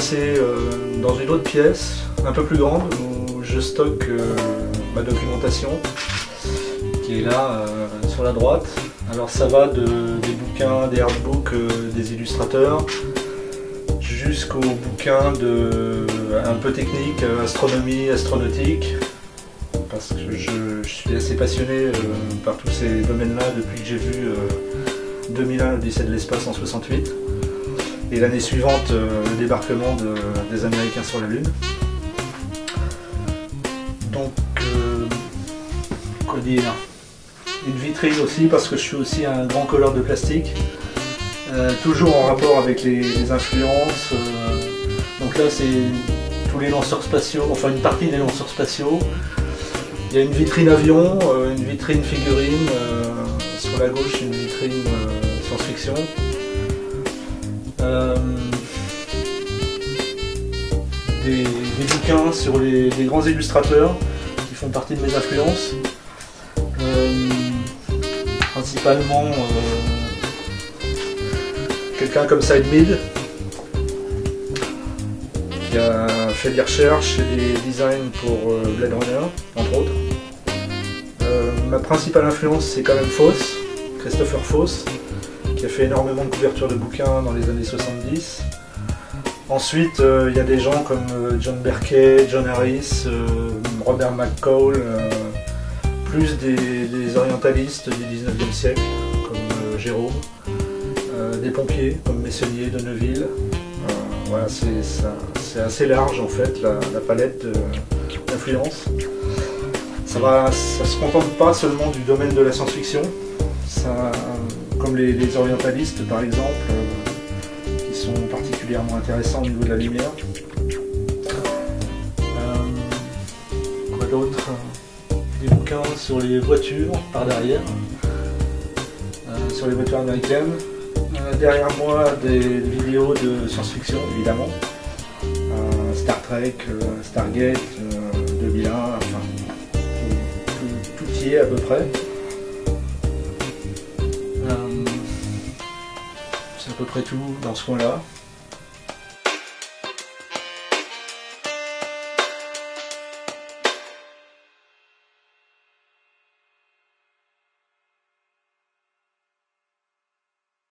passer dans une autre pièce, un peu plus grande, où je stocke ma documentation, qui est là, sur la droite. Alors ça va des bouquins, des artbooks, des illustrateurs, jusqu'aux bouquins un peu techniques, astronomie, astronautique, parce que je suis assez passionné par tous ces domaines-là depuis que j'ai vu 2001, l'Odyssée de l'espace en 68, et l'année suivante, le débarquement des Américains sur la Lune. Donc, quoi dire, une vitrine aussi, parce que je suis aussi un grand colleur de plastique, toujours en rapport avec les influences. Donc là, c'est tous les lanceurs spatiaux, enfin une partie des lanceurs spatiaux. Il y a une vitrine avion, une vitrine figurine, sur la gauche une vitrine science-fiction. Des bouquins sur les grands illustrateurs qui font partie de mes influences. Principalement quelqu'un comme Syd Mead, qui a fait des recherches et des designs pour Blade Runner, entre autres. Ma principale influence, c'est quand même Foss, Christopher Foss, qui a fait énormément de couvertures de bouquins dans les années 70. Ensuite, il y a des gens comme John Berkey, John Harris, Robert McCall, plus des orientalistes du 19e siècle, comme Jérôme, des pompiers comme Messonnier, de Neuville. Voilà, c'est assez large en fait, la palette d'influence. Ça se contente pas seulement du domaine de la science-fiction, comme les orientalistes par exemple, qui sont particulièrement intéressants au niveau de la lumière. Quoi d'autre? Des bouquins sur les voitures par derrière, sur les voitures américaines. Derrière moi, des vidéos de science-fiction évidemment, Star Trek, Stargate, 2001, enfin tout y est à peu près. C'est à peu près tout dans ce coin-là.